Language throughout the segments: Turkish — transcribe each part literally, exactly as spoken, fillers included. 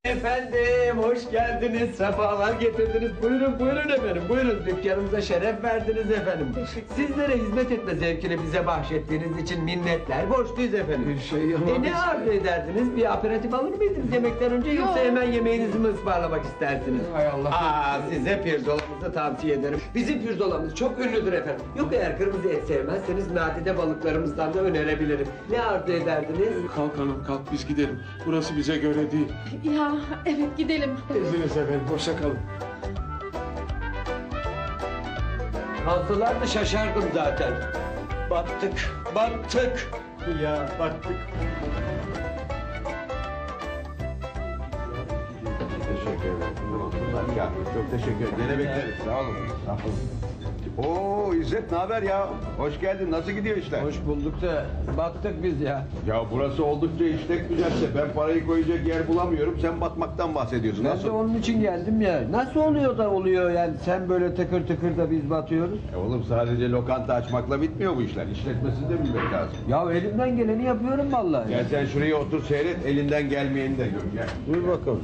Efendim, hoş geldiniz, sefalar getirdiniz. Buyurun, buyurun efendim, buyurun. Dükkanımıza şeref verdiniz efendim. Sizlere hizmet etme zevkini bize bahşettiğiniz için minnetler borçluyuz efendim. Şey e ne arzu ederdiniz? Bir aperatif alır mıydınız yemekten önce yoksa Yok. hemen yemeğinizi mi ısmarlamak istersiniz? Hay Allah. Aa, size pirzolamızı tavsiye ederim. Bizim pirzolamız çok ünlüdür efendim. Yok eğer kırmızı et sevmezseniz nadide balıklarımızdan da önerebilirim. Ne arzu ederdiniz? Kalk hanım kalk biz gidelim. Burası bize göre değil. Ya evet gidelim. İzninizle efendim hoşça kalın. Kalsalardı şaşardım zaten. Battık, battık. Ya baktık. Teşekkür ederim. Bunlar ya, çok teşekkür ederim. Gene bekleriz. Sağ olun. Sağ olun. Oo İzzet ne haber ya? Hoş geldin. Nasıl gidiyor işler? Hoş bulduk da battık biz ya. Ya burası oldukça işlek güzelse ben parayı koyacak yer bulamıyorum. Sen batmaktan bahsediyorsun. Ben de Nasıl? onun için geldim ya. Nasıl oluyor da oluyor yani sen böyle tıkır tıkır da biz batıyoruz? E oğlum sadece lokanta açmakla bitmiyor bu işler. İşletmesini de bilmek lazım. Ya elimden geleni yapıyorum vallahi. Gel sen şuraya otur seyret. Elinden gelmeyeni de gör. Gel. Dur bakalım.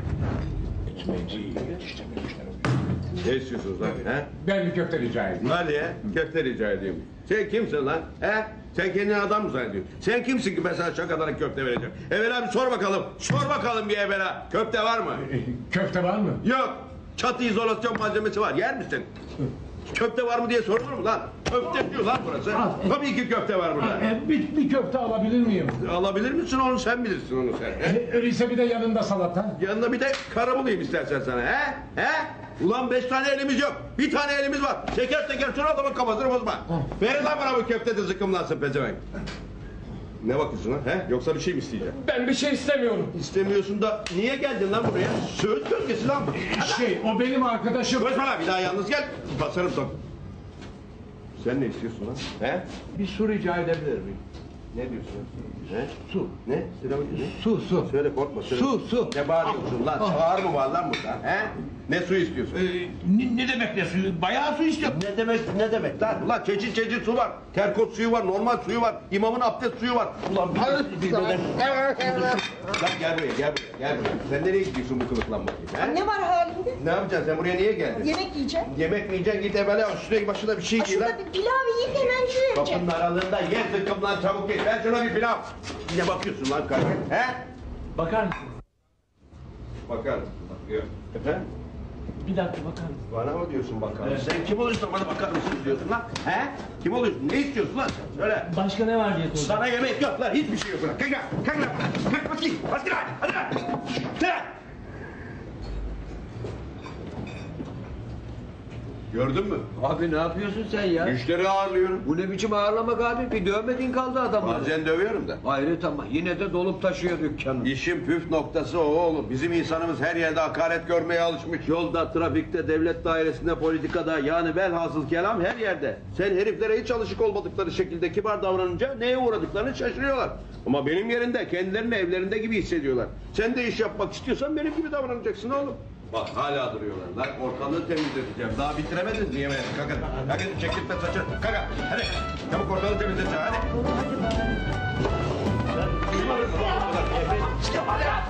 Ne istiyorsunuz lan? He? Ben bir köfte rica edeyim. Hadi ya. Köfte rica edeyim. Sen kimsin lan? He? Sen kendini adam mı zannediyorsun? Sen kimsin ki ben sana şakadan köfte vereceğim? Evvela bir sor bakalım. Sor bakalım bir evvela. Köfte var mı? Köfte var mı? Yok. Çatı izolasyon malzemesi var. Yer misin? Köfte var mı diye sorulur mu lan? Köfte diyor lan burası. Tabii ki köfte var burada. E, bir, bir köfte alabilir miyim? Alabilir misin onu sen bilirsin onu sen. He? E, öyleyse bir de yanında salata. Yanına bir de kara bulayım istersen sana. He? He? Ulan beş tane elimiz yok. Bir tane elimiz var. Teker teker şunu adamın kafasını bozma. Verin lan bana bu köfte de zıkkımlansın pezevenk. Ne bakıyorsun lan? He? Yoksa bir şey mi isteyeceksin? Ben bir şey istemiyorum. İstemiyorsun da niye geldin lan buraya? Söğüt bölgesi lan bu. Şey o benim arkadaşım. Konuşma lan bir daha yalnız gel. Basarım son. Sen ne istiyorsun lan? He? Bir su rica edebilir miyim? Ne diyorsun? He? Su. Ne? Söyle bakayım ne? Su su. Söyle korkma söyle. Su, su. Ne bağırıyorsun lan? Ağır mı var lan burada? He? Ne su istiyorsun? Ne, ne demek ne suyu? Bayağı su istiyorum. Ne demek ne demek lan? Ulan çeşit çeşit su var. Terkot suyu var, normal suyu var. İmamın abdest suyu var. Ulan bir bir böyle. Lan gel buraya, gel buraya, gel buraya. Sen nereye gidiyorsun bu kılıkla bakayım? He? Ne var halinde? Ne yapacaksın? Sen buraya niye geldin? Yemek yiyeceğim. Yemek mi yiyeceksin? Git evvela üstüne başına bir şey giy lan. Şurada bir pilav yiyip hemen yiyeceğim. Kapının aralığında ye zıkkım lan çabuk git. Ver şuna bir pilav. Ne bakıyorsun lan kardeşim? He? Bakar mısın? Bakar. Bakıyor. Efendim? Bir dakika bakar mısın? Bana mı diyorsun bakar mısın? Sen kim oluyorsun bana bakar mısın diyorsun lan? He? Kim oluyorsun? Ne istiyorsun lan sen? Söyle. Başka ne var diye sordum. Sana yemek yok lan. Hiçbir şey yok lan. Kalk lan. Kalk lan. Kalk bakayım. Hadi lan. Hadi lan. Hadi lan. Gördün mü? Abi ne yapıyorsun sen ya? Müşteri ağırlıyorum. Bu ne biçim ağırlamak abi? Bir dövmedin kaldı adamları. Bazen dövüyorum da. Hayret ama yine de dolup taşıyor dükkanı. İşin püf noktası o oğlum. Bizim insanımız her yerde hakaret görmeye alışmış. Yolda, trafikte, devlet dairesinde, politikada yani velhasıl kelam her yerde. Sen heriflere hiç alışık olmadıkları şekilde kibar davranınca neye uğradıklarını şaşırıyorlar. Ama benim yerinde kendilerini evlerinde gibi hissediyorlar. Sen de iş yapmak istiyorsan benim gibi davranacaksın oğlum. Bak hala duruyorlar. Lan ortalığı temizleteceğim. Daha bitiremediniz mi yemeği? Kalkın. Kalkın çektirtme saçı. Kalkın. Hadi. Çabuk ortalığı temizleteceğim. Hadi.